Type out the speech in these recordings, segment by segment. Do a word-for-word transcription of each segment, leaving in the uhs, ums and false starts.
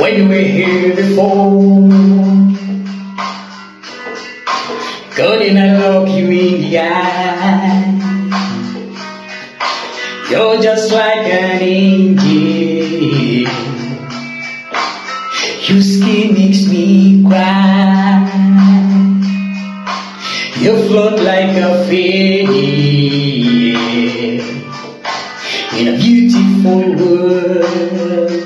when you were here before. Couldn't I look you in the eye? You're just like an angel. Your skin makes me cry. You float like a fairy in a beautiful world.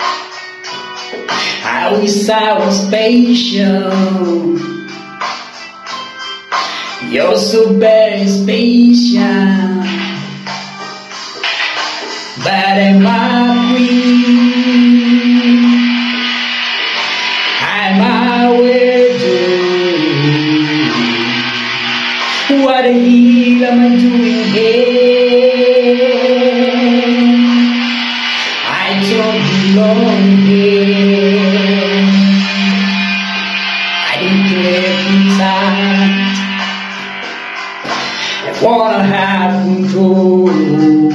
I wish I was patient. You're so very patient, but I'm a queen. I'm a widow. What the hell am I doing here? I don't belong here. I didn't care inside. I wanna have control.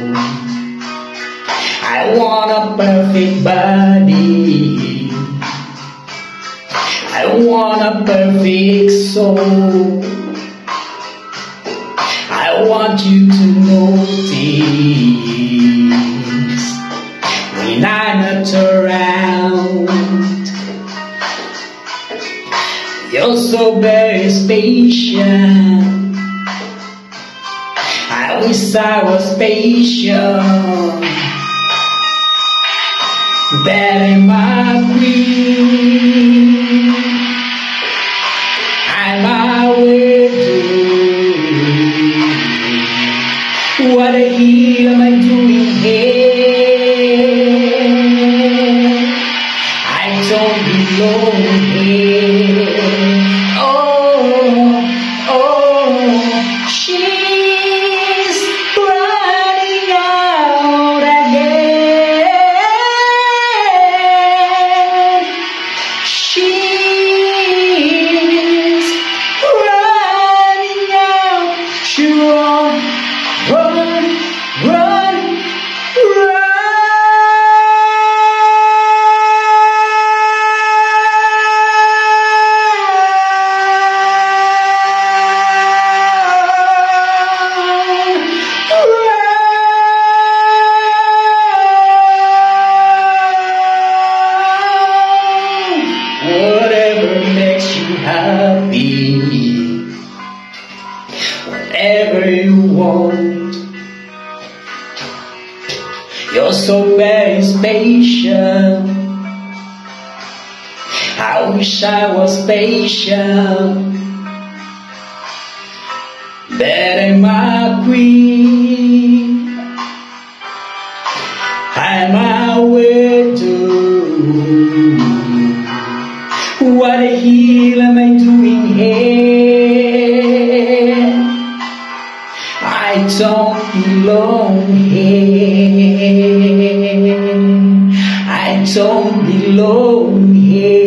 I want a perfect body. I want a perfect soul. I want you to notice when I'm not around. You're so very patient. I wish I was patient, but I'm a queen. I'm a widow. What the hell am I doing here? I don't belong here. Oh, oh, she's running out again. She's running out. She won't run, run, run. Whatever makes you happy, whatever you want. You're so very patient. I wish I was patient, but I'm a queen. I'm a widow. What the hell am I doing here? I don't belong here. I don't belong here.